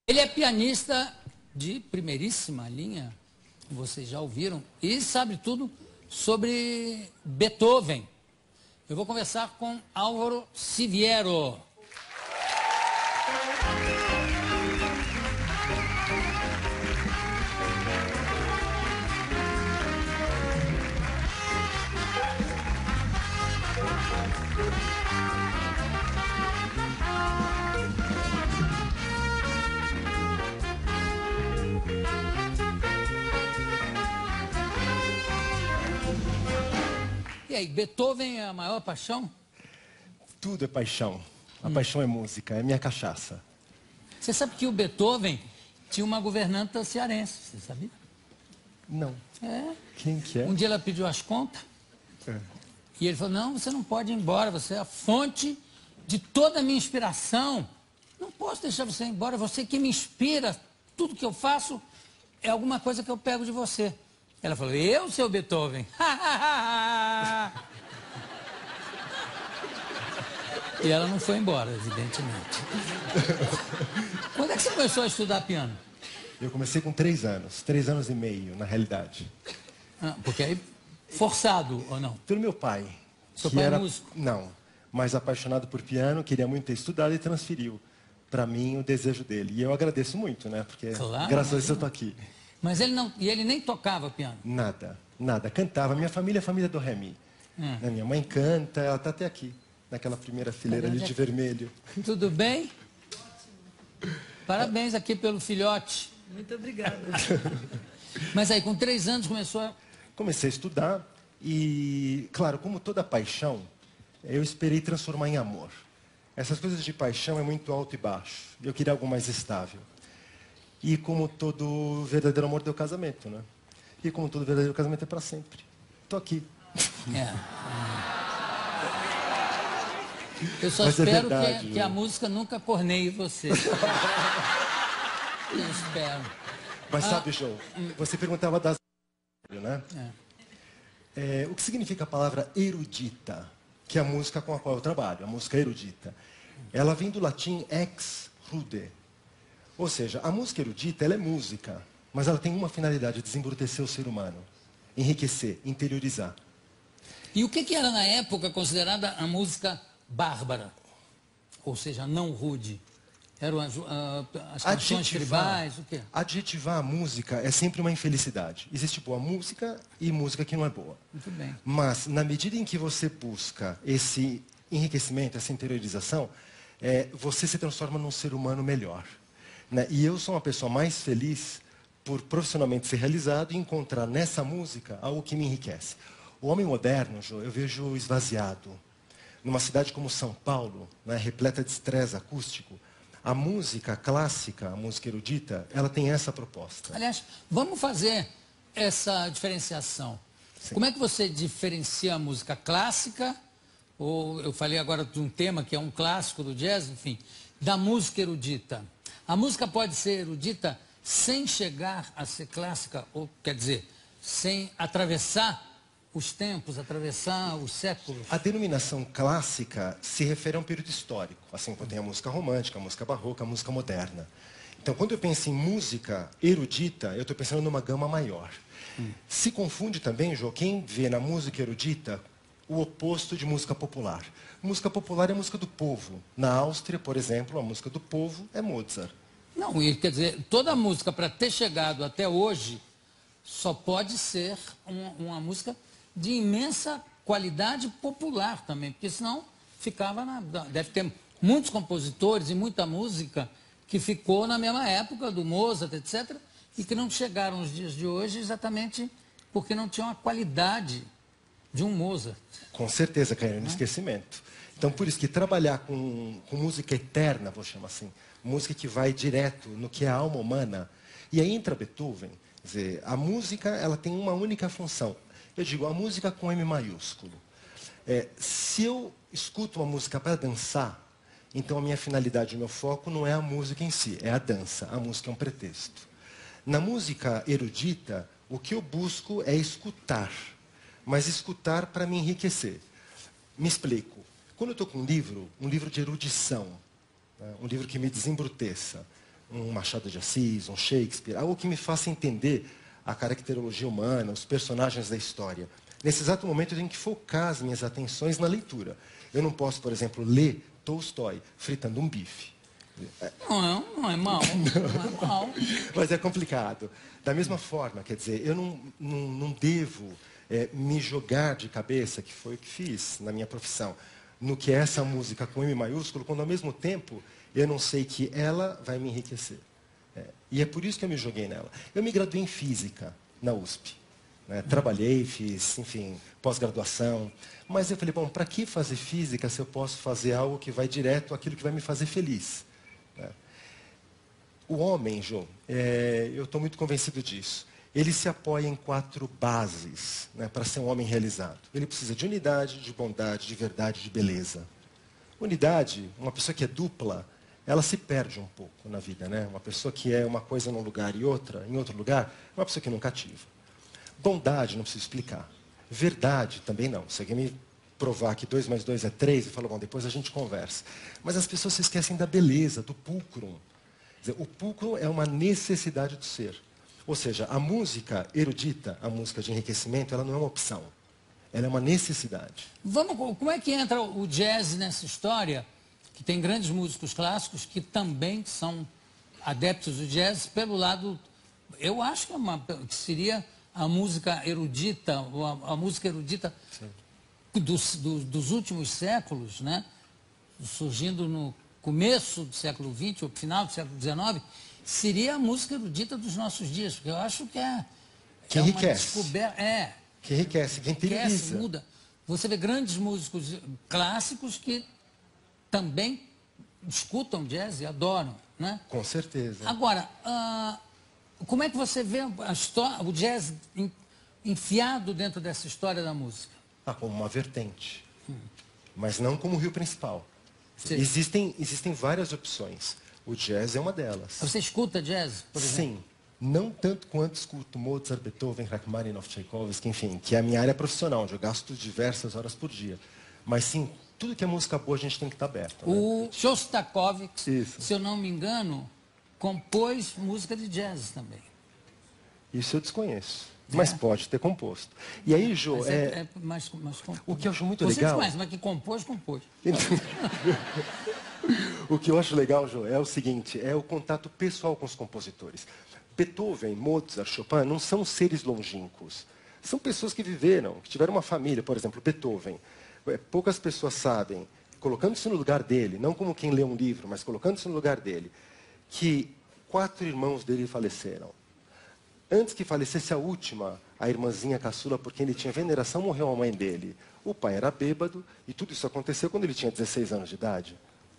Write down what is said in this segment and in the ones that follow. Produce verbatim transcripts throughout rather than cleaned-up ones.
Ele é pianista de primeiríssima linha, vocês já ouviram, e sabe tudo sobre Beethoven. Eu vou conversar com Álvaro Siviero. E aí, Beethoven é a maior paixão? Tudo é paixão. A hum. paixão é música, é minha cachaça. Você sabe que o Beethoven tinha uma governanta cearense, você sabia? Não. É. Quem que é? Um dia ela pediu as contas. É. E ele falou, não, você não pode ir embora, você é a fonte de toda a minha inspiração. Não posso deixar você ir embora, você que me inspira. Tudo que eu faço é alguma coisa que eu pego de você. Ela falou, eu, seu Beethoven? E ela não foi embora, evidentemente. Quando é que você começou a estudar piano? Eu comecei com três anos, três anos e meio, na realidade. Ah, porque aí, forçado ou não? Pelo meu pai. Seu pai era, é músico? Não, mas apaixonado por piano, queria muito ter estudado e transferiu para mim o desejo dele. E eu agradeço muito, né? Porque claro, graças a Deus eu tô aqui. Mas ele não, e ele nem tocava piano? Nada, nada. Cantava. Minha família é a família do Remy. Hum. Minha mãe canta, ela está até aqui, naquela primeira fileira ali de vermelho. Tudo bem? Parabéns aqui pelo filhote. Muito obrigada. Mas aí, com três anos, começou a... Comecei a estudar e, claro, como toda paixão, eu esperei transformar em amor. Essas coisas de paixão é muito alto e baixo. Eu queria algo mais estável. E como todo verdadeiro amor deu casamento, né? E como todo verdadeiro casamento é para sempre. Tô aqui. É. Eu só Mas espero é verdade, que, que a música nunca corneie você. Eu espero. Mas ah, sabe, João, você perguntava das... né? É. É, o que significa a palavra erudita, que é a música com a qual eu trabalho, a música erudita. Ela vem do latim ex rude. Ou seja, a música erudita, ela é música, mas ela tem uma finalidade, desembrutecer o ser humano, enriquecer, interiorizar. E o que, que era na época considerada a música bárbara? Ou seja, não rude? Eram as, uh, as canções tribais, o quê? Adjetivar a música é sempre uma infelicidade. Existe boa música e música que não é boa. Muito bem. Mas, na medida em que você busca esse enriquecimento, essa interiorização, é, você se transforma num ser humano melhor. Né? E eu sou uma pessoa mais feliz por profissionalmente ser realizado e encontrar nessa música algo que me enriquece. O homem moderno, Jô, eu vejo esvaziado. Numa cidade como São Paulo, né, repleta de estresse acústico, a música clássica, a música erudita, ela tem essa proposta. Aliás, vamos fazer essa diferenciação. Sim. Como é que você diferencia a música clássica, ou eu falei agora de um tema que é um clássico do jazz, enfim, da música erudita? A música pode ser erudita sem chegar a ser clássica, ou quer dizer, sem atravessar os tempos, atravessar os séculos. A denominação clássica se refere a um período histórico, assim como tem a música romântica, a música barroca, a música moderna. Então, quando eu penso em música erudita, eu estou pensando numa gama maior. Hum. Se confunde também, Jô, quem vê na música erudita o oposto de música popular. Música popular é música do povo. Na Áustria, por exemplo, a música do povo é Mozart. Não, e quer dizer, toda música, para ter chegado até hoje, só pode ser uma, uma música de imensa qualidade popular também, porque senão ficava na... Deve ter muitos compositores e muita música que ficou na mesma época do Mozart, etcétera, e que não chegaram nos dias de hoje exatamente porque não tinham a qualidade de um Mozart. Com certeza, caiu no esquecimento. Então, por isso que trabalhar com, com música eterna, vou chamar assim, música que vai direto no que é a alma humana, e aí entra Beethoven, quer dizer, a música ela tem uma única função. Eu digo, a música com M maiúsculo. É, se eu escuto uma música para dançar, então a minha finalidade, o meu foco não é a música em si, é a dança. A música é um pretexto. Na música erudita, o que eu busco é escutar, mas escutar para me enriquecer. Me explico. Quando eu estou com um livro, um livro de erudição, né, um livro que me desembrutece, um Machado de Assis, um Shakespeare, algo que me faça entender a caracterologia humana, os personagens da história. Nesse exato momento, eu tenho que focar as minhas atenções na leitura. Eu não posso, por exemplo, ler Tolstói fritando um bife. Não, é- não é mal, não é mal. Mas é complicado. Da mesma forma, quer dizer, eu não, não, não devo é, me jogar de cabeça, que foi o que fiz na minha profissão, no que é essa música com M maiúsculo, quando ao mesmo tempo eu não sei que ela vai me enriquecer. É, e é por isso que eu me joguei nela. Eu me graduei em Física, na U S P. Né? Trabalhei, fiz, enfim, pós-graduação. Mas eu falei, bom, para que fazer Física se eu posso fazer algo que vai direto àquilo que vai me fazer feliz? Né? O homem, Jô, é, eu estou muito convencido disso. Ele se apoia em quatro bases, né, para ser um homem realizado. Ele precisa de unidade, de bondade, de verdade, de beleza. Unidade, uma pessoa que é dupla, ela se perde um pouco na vida, né? Uma pessoa que é uma coisa num lugar e outra em outro lugar, é uma pessoa que não cativa. Bondade, não preciso explicar. Verdade, também não. Se alguém me provar que dois mais dois é três, eu falo, bom, depois a gente conversa. Mas as pessoas se esquecem da beleza, do pulcrum. Quer dizer, o pulcrum é uma necessidade do ser. Ou seja, a música erudita, a música de enriquecimento, ela não é uma opção. Ela é uma necessidade. Vamos, como é que entra o jazz nessa história? Que tem grandes músicos clássicos que também são adeptos do jazz pelo lado... Eu acho que, é uma, que seria a música erudita, a, a música erudita dos, dos, dos últimos séculos, né? Surgindo no começo do século vinte, ou final do século dezenove, seria a música erudita dos nossos dias, porque eu acho que é, que é uma enriquece. descoberta. É, que enriquece, que enriquece, interioriza. muda. Você vê grandes músicos clássicos que também escutam jazz e adoram, né? Com certeza. Agora, ah, como é que você vê a história, o jazz en- enfiado dentro dessa história da música? Ah, como uma vertente. Hum. Mas não como o rio principal. Sim. Existem, existem várias opções. O jazz é uma delas. Você escuta jazz, por exemplo? Sim. Não tanto quanto escuto Mozart, Beethoven, Rachmaninoff, Tchaikovsky, enfim, que é a minha área profissional, onde eu gasto diversas horas por dia. Mas sim, tudo que é música boa a gente tem que estar aberto. Né? O Shostakovich, Isso. se eu não me engano, compôs música de jazz também. Isso eu desconheço. É. Mas pode ter composto. E aí, Jô, Mas é... é, é mais, mais compôs. O que eu acho muito Você legal... desconhece, mas que compôs, compôs. O que eu acho legal, Jô, é o seguinte, é o contato pessoal com os compositores. Beethoven, Mozart, Chopin não são seres longínquos. São pessoas que viveram, que tiveram uma família. Por exemplo, Beethoven. Poucas pessoas sabem, colocando-se no lugar dele, não como quem lê um livro, mas colocando-se no lugar dele, que quatro irmãos dele faleceram. Antes que falecesse a última, a irmãzinha caçula, por quem ele tinha veneração, morreu a mãe dele. O pai era bêbado, e tudo isso aconteceu quando ele tinha dezesseis anos de idade.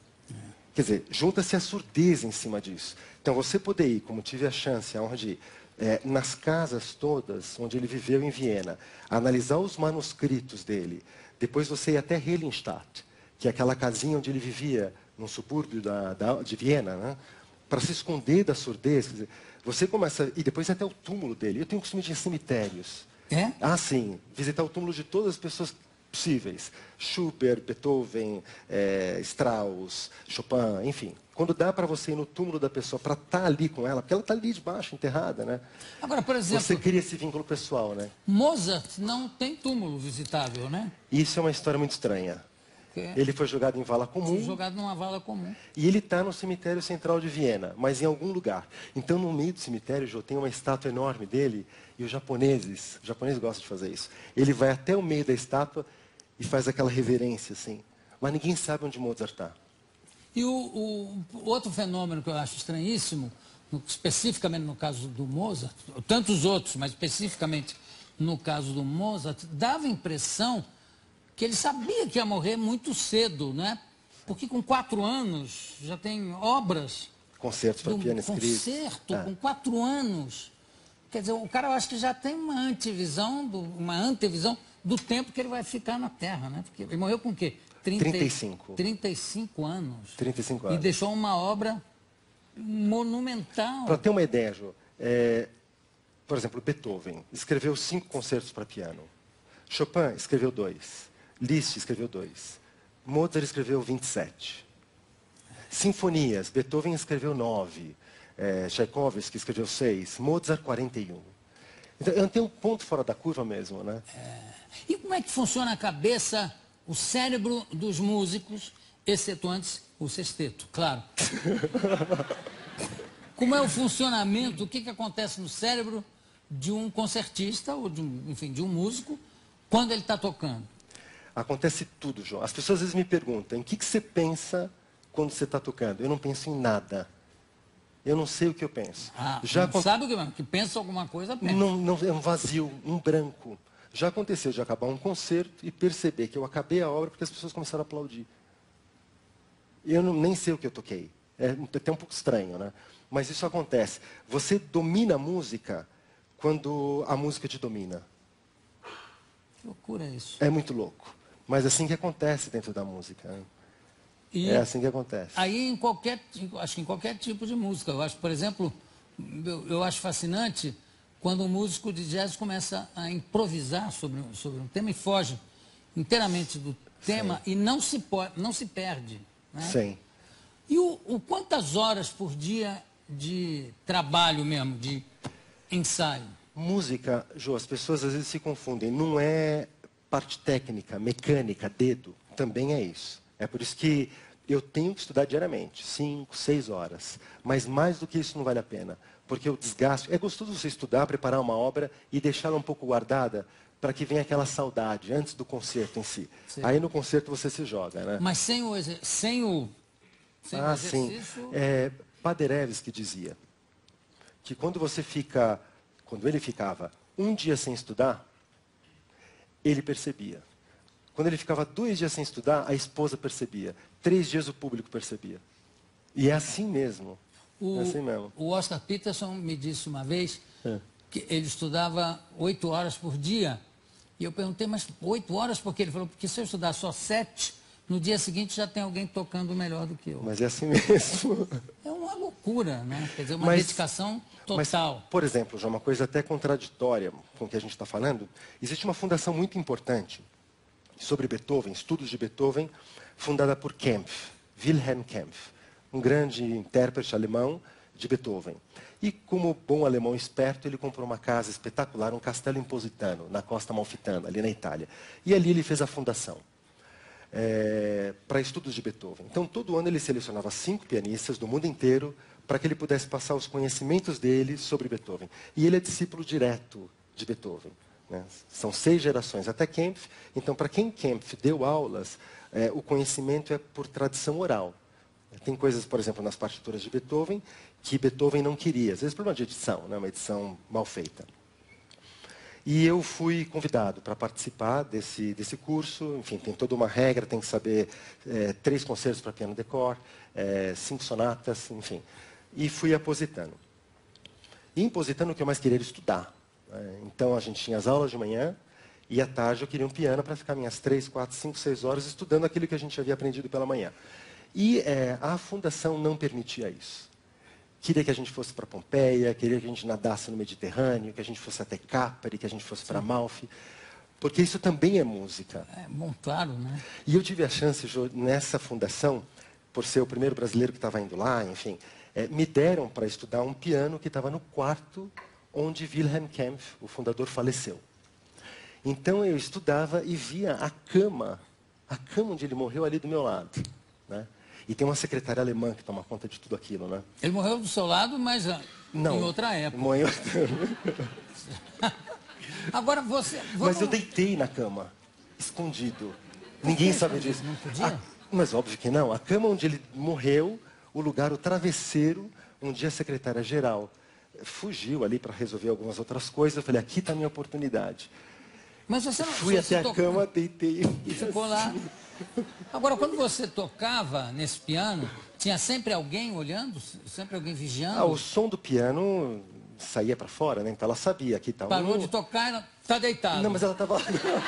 Quer dizer, junta-se a surdez em cima disso. Então, você poder ir, como tive a chance, a honra de ir, é, nas casas todas onde ele viveu em Viena, analisar os manuscritos dele, depois você ir até Heiligenstadt, que é aquela casinha onde ele vivia, num subúrbio da, da, de Viena, né? Para se esconder da surdez. Quer dizer, você começa... E depois até o túmulo dele. Eu tenho o costume de ir em cemitérios. É? Ah, sim. Visitar o túmulo de todas as pessoas possíveis. Schubert, Beethoven, é, Strauss, Chopin, enfim. Quando dá para você ir no túmulo da pessoa, para estar ali com ela, porque ela está ali debaixo, enterrada, né? Agora, por exemplo, Você cria esse vínculo pessoal, né? Mozart não tem túmulo visitável, né? Isso é uma história muito estranha. Que Ele foi jogado em vala comum. foi jogado numa vala comum. E ele está no cemitério central de Viena, mas em algum lugar. Então, no meio do cemitério, já tem uma estátua enorme dele, e os japoneses, os japoneses gostam de fazer isso. Ele vai até o meio da estátua e faz aquela reverência, assim. Mas ninguém sabe onde Mozart está. E o, o- o outro fenômeno que eu acho estranhíssimo, no- especificamente no caso do Mozart, tantos outros, mas especificamente no caso do Mozart, dava a impressão que ele sabia que ia morrer muito cedo, né? Porque com quatro anos já tem obras. Concertos para do piano escritos. concerto, É. com quatro anos. Quer dizer, o cara eu acho que já tem uma antevisão, do, uma antevisão do tempo que ele vai ficar na Terra, né? Porque ele morreu com o quê? trinta, trinta e cinco. trinta e cinco anos. trinta e cinco E anos. deixou uma obra monumental. Para ter uma ideia, Jô, é, por exemplo, Beethoven escreveu cinco concertos para piano. Chopin escreveu dois. Liszt escreveu dois. Mozart escreveu vinte e sete. Sinfonias, Beethoven escreveu nove. é, Tchaikovsky escreveu seis, Mozart quarenta e um. Então, eu tenho um ponto fora da curva mesmo, né? É. E como é que funciona a cabeça, o cérebro dos músicos, excetuantes o sexteto, claro. Como é o funcionamento, o que, que acontece no cérebro de um concertista, ou de um, enfim, de um músico, quando ele está tocando? Acontece tudo, João. As pessoas às vezes me perguntam, em que, que você pensa quando você está tocando? Eu não penso em nada. Eu não sei o que eu penso. Ah, Já não sabe o que, que pensa alguma coisa, pensa. Não, não, é um vazio, um branco. Já aconteceu de acabar um concerto e perceber que eu acabei a obra porque as pessoas começaram a aplaudir. Eu não, nem sei o que eu toquei. É até um pouco estranho, né? Mas isso acontece. Você domina a música quando a música te domina. Que loucura é isso. É muito louco. Mas é assim que acontece dentro da música. Né? E é assim que acontece. Aí em qualquer, acho que em qualquer tipo de música. Eu acho, por exemplo, eu, eu acho fascinante quando um músico de jazz começa a improvisar sobre, sobre um tema e foge inteiramente do tema. Sim. E não se, não se perde. Né? Sim. E o, o quantas horas por dia de trabalho mesmo, de ensaio? Música, Jô, as pessoas às vezes se confundem. Não é parte técnica, mecânica, dedo. Também é isso. É por isso que eu tenho que estudar diariamente, cinco, seis horas. Mas mais do que isso não vale a pena. Porque o desgaste... É gostoso você estudar, preparar uma obra e deixá-la um pouco guardada para que venha aquela saudade antes do concerto em si. Sim. Aí no concerto você se joga, né? Mas sem o, sem o, sem ah, o exercício... Sim. É, Paderewski dizia que quando você fica... Quando ele ficava um dia sem estudar, ele percebia. Quando ele ficava dois dias sem estudar, a esposa percebia. Três dias o público percebia. E é assim mesmo. O, é assim mesmo. O Oscar Peterson me disse uma vez é. que ele estudava oito horas por dia. E eu perguntei, mas oito horas por quê? Ele falou, porque se eu estudar só sete, no dia seguinte já tem alguém tocando melhor do que eu. Mas é assim mesmo. É uma loucura, né? Quer dizer, uma mas, dedicação total. Mas, por exemplo, já uma coisa até contraditória com o que a gente está falando, existe uma fundação muito importante sobre Beethoven, estudos de Beethoven, fundada por Kempff, Wilhelm Kempff, um grande intérprete alemão de Beethoven. E como bom alemão esperto, ele comprou uma casa espetacular, um castelo em Positano, na costa amalfitana, ali na Itália. E ali ele fez a fundação é, para estudos de Beethoven. Então, todo ano ele selecionava cinco pianistas do mundo inteiro para que ele pudesse passar os conhecimentos dele sobre Beethoven. E ele é discípulo direto de Beethoven. Né? São seis gerações até Kempff. Então, para quem Kempff deu aulas, é, o conhecimento é por tradição oral. Tem coisas, por exemplo, nas partituras de Beethoven, que Beethoven não queria. Às vezes, problema de edição, né? Uma edição mal feita. E eu fui convidado para participar desse, desse curso. Enfim, tem toda uma regra, tem que saber é, três concertos para piano de cor, é, cinco sonatas, enfim. E fui a Positano. E em Positano, o que eu mais queria era estudar. Então, a gente tinha as aulas de manhã e à tarde eu queria um piano para ficar minhas três, quatro, cinco, seis horas estudando aquilo que a gente havia aprendido pela manhã. E é, a fundação não permitia isso. Queria que a gente fosse para Pompeia, queria que a gente nadasse no Mediterrâneo, que a gente fosse até Capri, que a gente fosse para Amalfi, porque isso também é música. É bom, claro, né? E eu tive a chance, Jô, nessa fundação, por ser o primeiro brasileiro que estava indo lá, enfim, é, me deram para estudar um piano que estava no quarto onde Wilhelm Kempff, o fundador, faleceu. Então eu estudava e via a cama, a cama onde ele morreu ali do meu lado, né? E tem uma secretária alemã que toma conta de tudo aquilo, né? Ele morreu do seu lado, mas Não, em outra época. Morreu... Agora você... Vamos... Mas eu deitei na cama, escondido. Ninguém sabe disso. Não podia? A... Mas óbvio que não. A cama onde ele morreu, o lugar, o travesseiro, um dia a secretária-geral fugiu ali para resolver algumas outras coisas. Eu falei, aqui está a minha oportunidade. Mas você não... Fui você até a cama, deitei. E ficou lá. Agora, quando você tocava nesse piano, tinha sempre alguém olhando? Sempre alguém vigiando? Ah, o som do piano saía para fora, né? Então ela sabia, aqui está um... Parou de tocar e ela está deitada. Não, mas ela estava...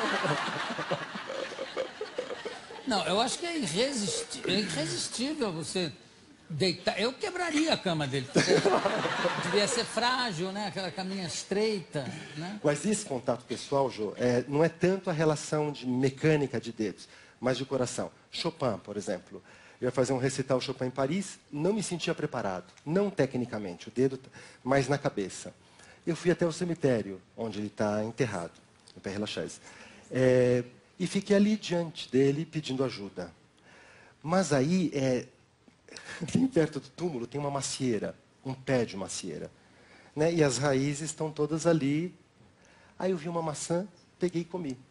Não, eu acho que é irresistível, é irresistível você deitar. Eu quebraria a cama dele. Devia ser frágil, né? Aquela caminha estreita, né? Mas esse contato pessoal, Jô, é, não é tanto a relação de mecânica de dedos, mas de coração. Chopin, por exemplo, Eu ia fazer um recital Chopin em Paris, não me sentia preparado, não tecnicamente, o dedo, mas na cabeça. Eu fui até o cemitério, onde ele está enterrado, no Père Lachaise, é, e fiquei ali diante dele pedindo ajuda. Mas aí, é, bem perto do túmulo, tem uma macieira, um pé de macieira, né? E as raízes estão todas ali. Aí eu vi uma maçã, peguei e comi. E...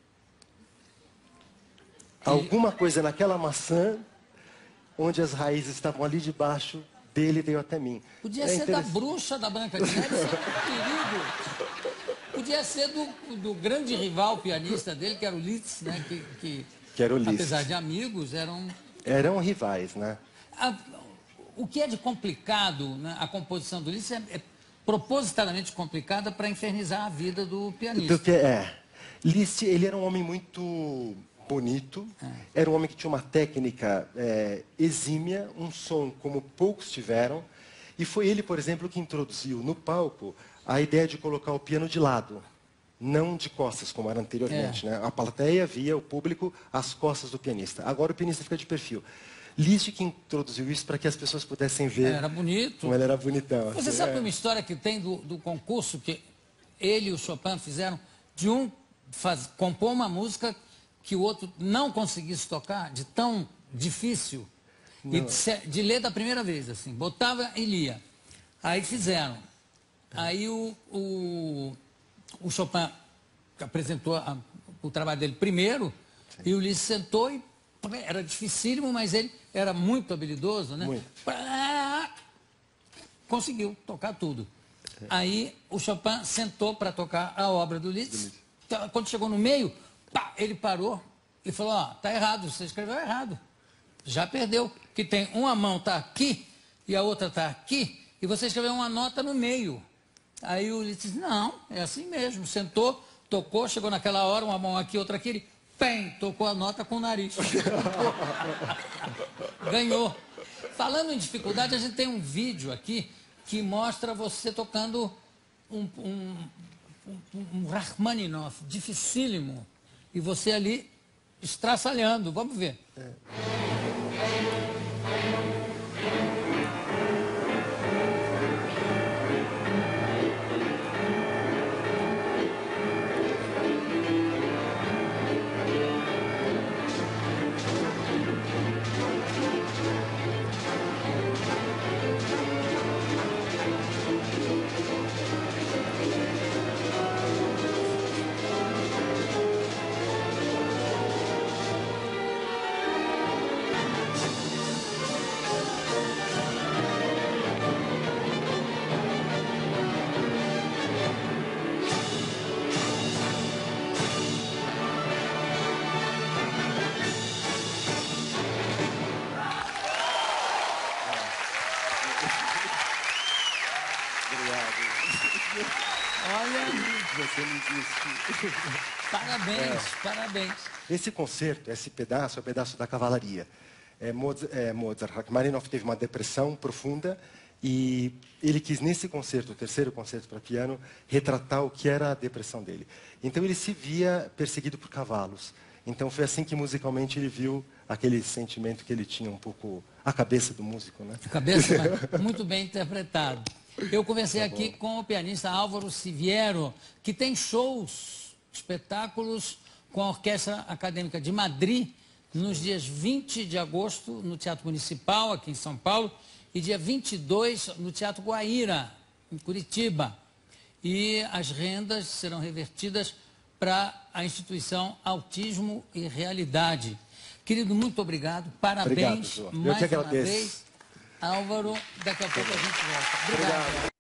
alguma coisa naquela maçã, onde as raízes estavam ali debaixo, dele veio até mim. Podia é ser interess... da bruxa da Branca de Neve, isso é um perigo. Podia ser do, do grande rival pianista dele, que era o Liszt, né? Que, que, que era o Liszt. Apesar de amigos, eram... Eram rivais, né? A, o que é de complicado, né? A composição do Liszt é, é propositadamente complicada para infernizar a vida do pianista. Do, é. Liszt, ele era um homem muito... bonito, é. Era um homem que tinha uma técnica é, exímia, um som como poucos tiveram, e foi ele, por exemplo, que introduziu no palco a ideia de colocar o piano de lado, não de costas, como era anteriormente. É. Né? A plateia via, o público, as costas do pianista. Agora o pianista fica de perfil. Liszt que introduziu isso para que as pessoas pudessem ver era bonito. Como ele era bonitão. Você assim, sabe é. uma história que tem do, do concurso que ele e o Chopin fizeram, de um faz, compor uma música que o outro não conseguisse tocar, de tão difícil, não. e de, de ler da primeira vez, assim, botava e lia. Aí fizeram. Aí o, o, o Chopin apresentou a, o trabalho dele primeiro, sim. E o Liszt sentou e era dificílimo, mas ele era muito habilidoso, né? Muito. Conseguiu tocar tudo. É. Aí o Chopin sentou para tocar a obra do Liszt. Do Quando chegou no meio, pá, ele parou e falou, ó, tá errado, você escreveu errado. Já perdeu. Que tem uma mão tá aqui e a outra tá aqui, e você escreveu uma nota no meio. Aí o Liszt disse, não, é assim mesmo. Sentou, tocou, chegou naquela hora, uma mão aqui, outra aqui, ele, pem, tocou a nota com o nariz. Ganhou. Falando em dificuldade, a gente tem um vídeo aqui que mostra você tocando um, um, um, um Rachmaninoff dificílimo. E você ali estraçalhando. Vamos ver. É. Olha, você me disse. Parabéns, é. parabéns. Esse concerto, esse pedaço, é o pedaço da cavalaria. É, Mozart, é, Mozart, Rachmaninoff teve uma depressão profunda e ele quis, nesse concerto, o terceiro concerto para piano, retratar o que era a depressão dele. Então ele se via perseguido por cavalos. Então foi assim que musicalmente ele viu aquele sentimento que ele tinha um pouco, a cabeça do músico, né? A cabeça, muito bem interpretado. Eu conversei tá aqui com o pianista Álvaro Siviero, que tem shows, espetáculos com a Orquestra Acadêmica de Madrid, nos dias vinte de agosto, no Teatro Municipal, aqui em São Paulo, e dia vinte e dois, no Teatro Guaíra, em Curitiba. E as rendas serão revertidas para a instituição Autismo e Realidade. Querido, muito obrigado, parabéns. Obrigado, mais uma vez. Álvaro, daqui a pouco a gente volta. Obrigado. Obrigado.